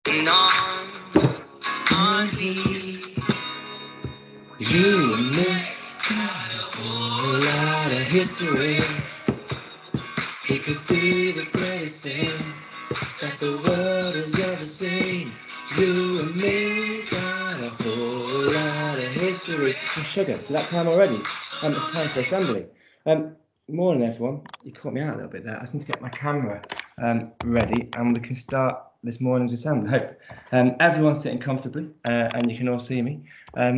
On he, you and me got a whole lot of history. It could be the greatest thing that the world has ever seen. You and me got a whole lot of history. Sugar, it's that time already. It's time for assembly. Morning, everyone. You caught me out a little bit there. I just need to get my camera ready, and we can start this morning's assembly. Hope everyone's sitting comfortably, and you can all see me.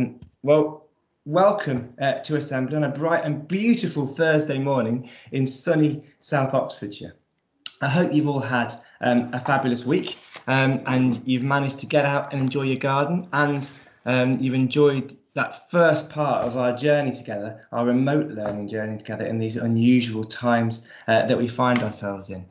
Well, welcome to assembly on a bright and beautiful Thursday morning in sunny South Oxfordshire. I hope you've all had a fabulous week, and you've managed to get out and enjoy your garden, and you've enjoyed that first part of our journey together, our remote learning journey together in these unusual times that we find ourselves in.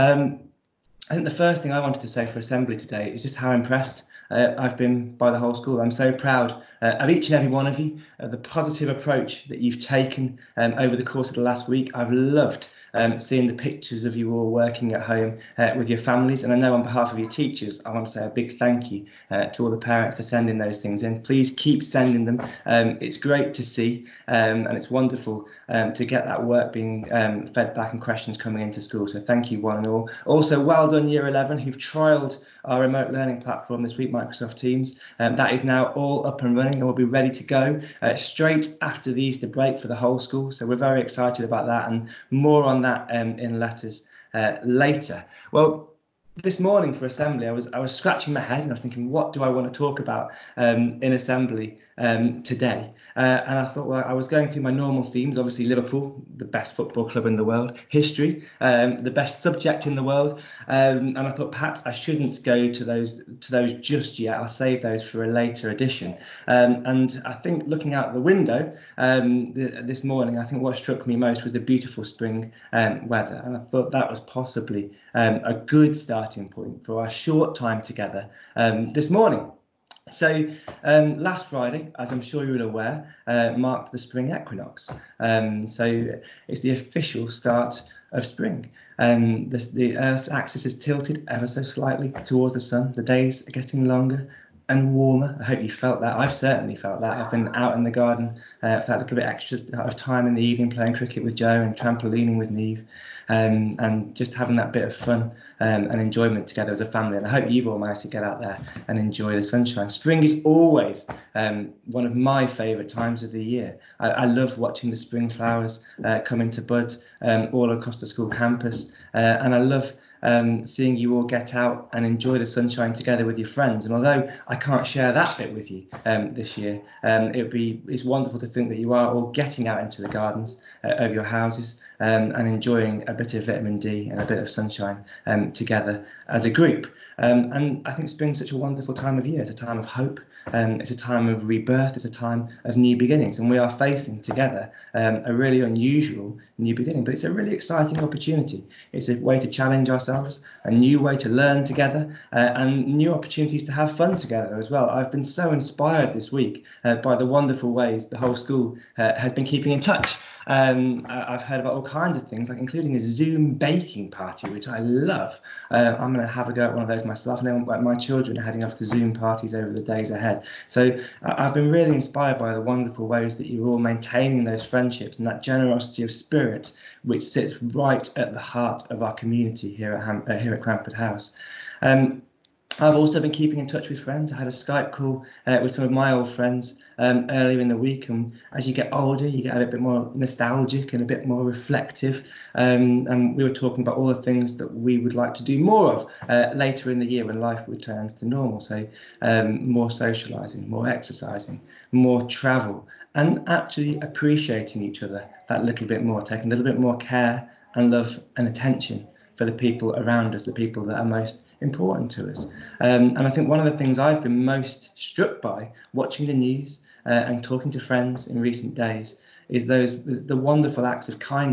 I think the first thing I wanted to say for assembly today is just how impressed I've been by the whole school. I'm so proud of each and every one of you, the positive approach that you've taken over the course of the last week. I've loved seeing the pictures of you all working at home with your families, and I know on behalf of your teachers I want to say a big thank you to all the parents for sending those things in. Please keep sending them. It's great to see, and it's wonderful to get that work being fed back and questions coming into school, so thank you one and all. Also, well done Year 11 who've trialled our remote learning platform this week, Microsoft Teams. That is now all up and running and will be ready to go straight after the Easter break for the whole school. So we're very excited about that, and more on that in letters later. Well, this morning for assembly, I was scratching my head and I was thinking, what do I want to talk about in assembly today? And I thought, well, I was going through my normal themes, obviously Liverpool, the best football club in the world, history, the best subject in the world, and I thought perhaps I shouldn't go to those just yet. I'll save those for a later edition. And I think looking out the window this morning, I think what struck me most was the beautiful spring weather, and I thought that was possibly a good starting point for our short time together this morning. So last Friday, as I'm sure you're aware, marked the spring equinox. So it's the official start of spring. The Earth's axis is tilted ever so slightly towards the sun. The days are getting longer and warmer. I hope you felt that. I've certainly felt that. I've been out in the garden for that little bit extra of time in the evening playing cricket with Joe and trampolining with Neve, and just having that bit of fun and enjoyment together as a family. And I hope you've all managed to get out there and enjoy the sunshine. Spring is always one of my favourite times of the year. I love watching the spring flowers come into bud all across the school campus, and I love seeing you all get out and enjoy the sunshine together with your friends. And although I can't share that bit with you this year, it's wonderful to think that you are all getting out into the gardens of your houses and enjoying a bit of vitamin D and a bit of sunshine together as a group. And I think spring's such a wonderful time of year. It's a time of hope. It's a time of rebirth. It's a time of new beginnings, and we are facing together a really unusual new beginning, but it's a really exciting opportunity. It's a way to challenge ourselves, a new way to learn together, and new opportunities to have fun together as well. I've been so inspired this week by the wonderful ways the whole school has been keeping in touch. I've heard about all kinds of things, like including a Zoom baking party, which I love. I'm going to have a go at one of those myself, and then my children are heading off to Zoom parties over the days ahead. So I've been really inspired by the wonderful ways that you're all maintaining those friendships and that generosity of spirit, which sits right at the heart of our community here at Cranford House. I've also been keeping in touch with friends. I had a Skype call with some of my old friends earlier in the week, and as you get older you get a bit more nostalgic and a bit more reflective, and we were talking about all the things that we would like to do more of later in the year when life returns to normal. So more socialising, more exercising, more travel, and actually appreciating each other that little bit more, taking a little bit more care and love and attention for the people around us, the people that are most important to us. And I think one of the things I've been most struck by watching the news and talking to friends in recent days is the wonderful acts of kindness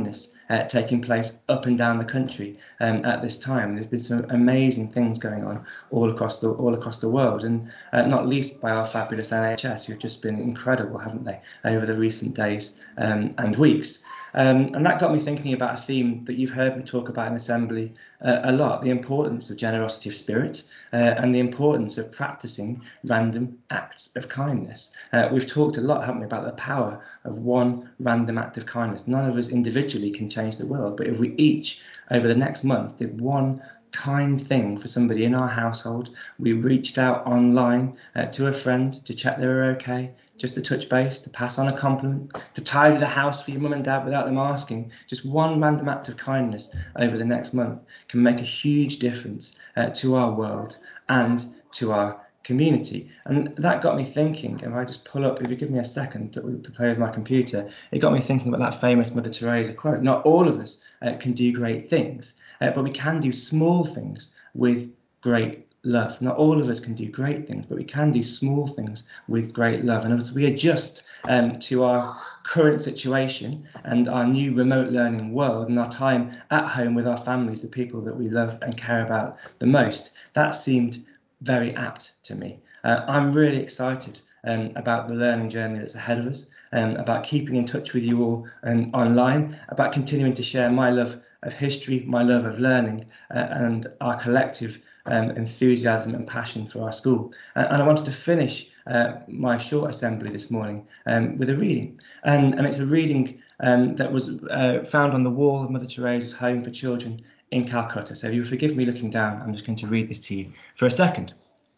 taking place up and down the country at this time. There's been some amazing things going on all across the world, and not least by our fabulous NHS, who've just been incredible, haven't they, over the recent days and weeks. And that got me thinking about a theme that you've heard me talk about in Assembly a lot, the importance of generosity of spirit and the importance of practicing random acts of kindness. We've talked a lot, haven't we, about the power of one random act of kindness. None of us individually can change the world, but if we each, over the next month, did one kind thing for somebody in our household, we reached out online to a friend to check they were okay, just to touch base, to pass on a compliment, to tidy the house for your mum and dad without them asking. Just one random act of kindness over the next month can make a huge difference to our world and to our community. And that got me thinking, if I just pull up, if you give me a second to play with my computer, it got me thinking about that famous Mother Teresa quote: not all of us can do great things, but we can do small things with great love. Not all of us can do great things, but we can do small things with great love. And as we adjust to our current situation and our new remote learning world and our time at home with our families, the people that we love and care about the most, that seemed very apt to me. I'm really excited about the learning journey that's ahead of us, about keeping in touch with you all online, about continuing to share my love of history, my love of learning, and our collective enthusiasm and passion for our school. And I wanted to finish my short assembly this morning with a reading. And it's a reading that was found on the wall of Mother Teresa's home for children in Calcutta. So if you forgive me looking down, I'm just going to read this to you for a second.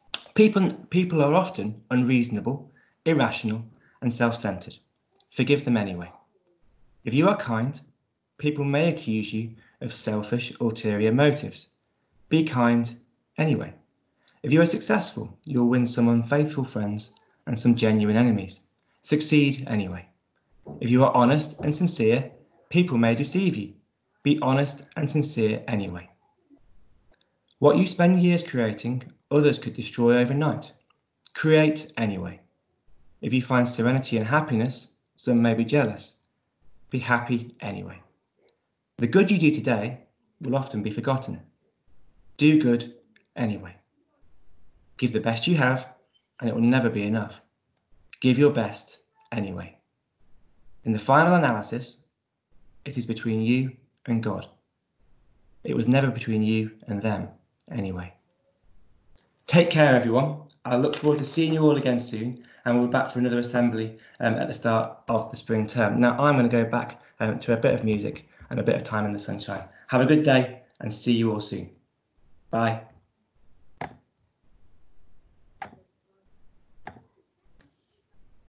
People are often unreasonable, irrational, and self-centered. Forgive them anyway. If you are kind, people may accuse you of selfish, ulterior motives. Be kind anyway. If you are successful, you'll win some unfaithful friends and some genuine enemies. Succeed anyway. If you are honest and sincere, people may deceive you. Be honest and sincere anyway. What you spend years creating, others could destroy overnight. Create anyway. If you find serenity and happiness, some may be jealous. Be happy anyway. The good you do today will often be forgotten. Do good anyway. Give the best you have, and it will never be enough. Give your best anyway. In the final analysis, it is between you and God. It was never between you and them anyway. Take care, everyone. I look forward to seeing you all again soon, and we'll be back for another assembly at the start of the spring term. Now, I'm going to go back to a bit of music and a bit of time in the sunshine. Have a good day and see you all soon. Bye.